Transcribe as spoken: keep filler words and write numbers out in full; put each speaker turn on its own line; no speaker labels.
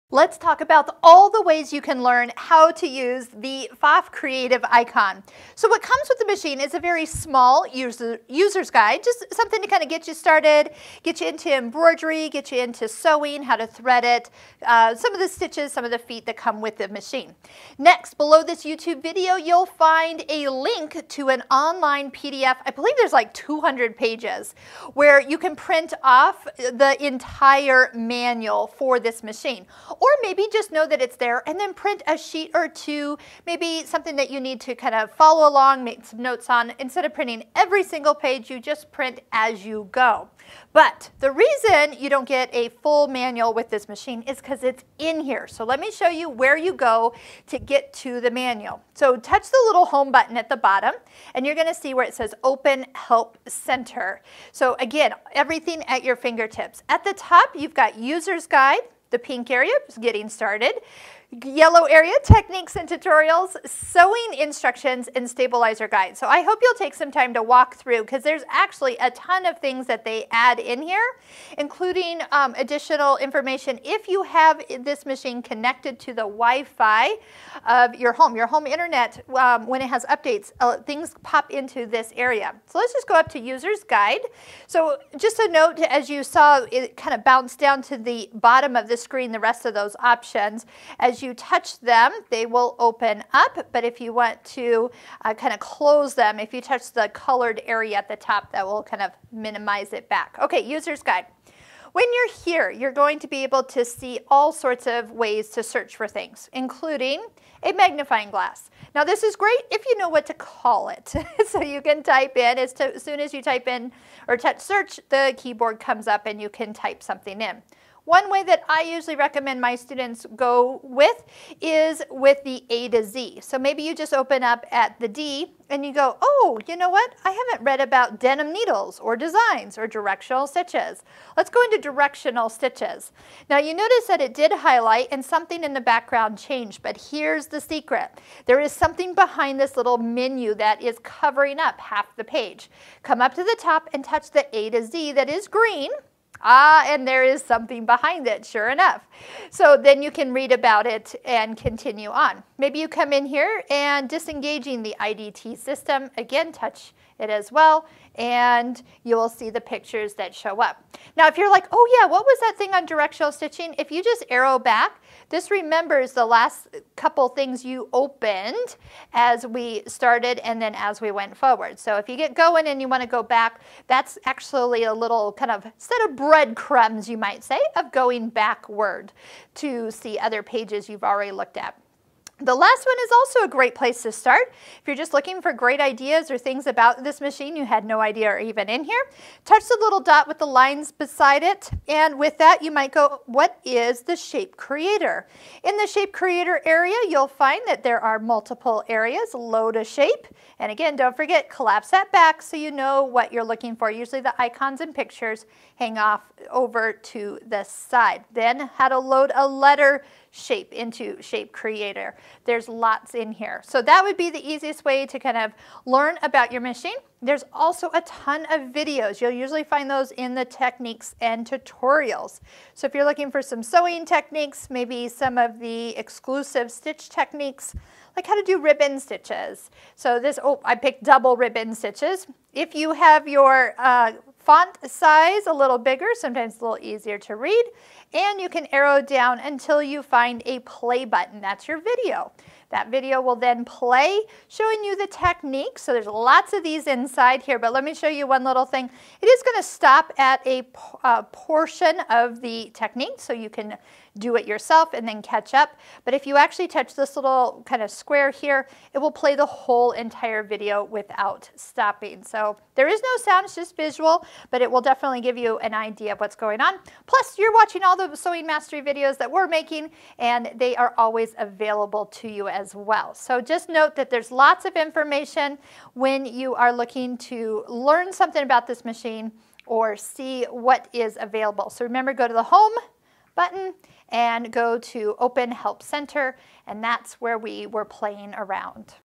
Let's talk about all the ways you can learn how to use the F O F Creative icon. So what comes with the machine is a very small user, user's guide, just something to kind of get you started, get you into embroidery, get you into sewing, how to thread it, uh, some of the stitches, some of the feet that come with the machine. Next, below this YouTube video, you'll find a link to an online P D F. I believe there's like two hundred pages where you can print off the entire manual for this machine. Or maybe just know that it's there and then print a sheet or two, maybe something that you need to kind of follow along, make some notes on. Instead of printing every single page, you just print as you go. But the reason you don't get a full manual with this machine is because it's in here. So let me show you where you go to get to the manual. So touch the little home button at the bottom and you're going to see where it says Open Help Center. So again, everything at your fingertips. At the top, you've got User's Guide. The pink area is getting started. Yellow area, techniques and tutorials, sewing instructions, and stabilizer guide. So I hope you'll take some time to walk through because there's actually a ton of things that they add in here, including um, additional information if you have this machine connected to the Wi-Fi of your home. Your home internet, um, when it has updates, uh, things pop into this area. So let's just go up to User's Guide. So just a note, as you saw, it kind of bounced down to the bottom of the screen, the rest of those options. As you touch them, they will open up, but if you want to uh, kind of close them, if you touch the colored area at the top, that will kind of minimize it back. Okay, User's Guide. When you're here, you're going to be able to see all sorts of ways to search for things, including a magnifying glass. Now this is great if you know what to call it. So you can type in, as, to, as soon as you type in or touch search, the keyboard comes up and you can type something in. One way that I usually recommend my students go with is with the A to Z. So maybe you just open up at the D and you go, oh, you know what? I haven't read about denim needles or designs or directional stitches. Let's go into directional stitches. Now you notice that it did highlight and something in the background changed, but here's the secret. There is something behind this little menu that is covering up half the page. Come up to the top and touch the A to Z that is green. Ah, and there is something behind it, sure enough. So then you can read about it and continue on. Maybe you come in here and disengaging the I D T system, again, touch it as well, and you will see the pictures that show up. Now, if you're like, oh yeah, what was that thing on directional stitching? If you just arrow back, this remembers the last couple things you opened as we started and then as we went forward. So if you get going and you want to go back, that's actually a little kind of set of breadcrumbs, you might say, of going backward to see other pages you've already looked at. The last one is also a great place to start. If you're just looking for great ideas or things about this machine you had no idea are even in here, touch the little dot with the lines beside it, and with that you might go, what is the Shape Creator? In the Shape Creator area, you'll find that there are multiple areas. Load a shape, and again, don't forget, collapse that back so you know what you're looking for. Usually the icons and pictures hang off over to the side. Then how to load a letter shape into Shape Creator. There's lots in here. So that would be the easiest way to kind of learn about your machine. There's also a ton of videos. You'll usually find those in the techniques and tutorials. So if you're looking for some sewing techniques, maybe some of the exclusive stitch techniques, like how to do ribbon stitches. So this, oh, I picked double ribbon stitches. If you have your uh, font size a little bigger, sometimes a little easier to read, and you can arrow down until you find a play button. That's your video. That video will then play, showing you the technique. So there's lots of these inside here, but let me show you one little thing. It is going to stop at a uh, portion of the technique, so you can do it yourself and then catch up. But if you actually touch this little kind of square here, it will play the whole entire video without stopping. So there is no sound, it's just visual, but it will definitely give you an idea of what's going on. Plus, you're watching all the Sewing Mastery videos that we're making, and they are always available to you as well. So just note that there's lots of information when you are looking to learn something about this machine or see what is available. So remember, go to the home button and go to Open Help Center, and that's where we were playing around.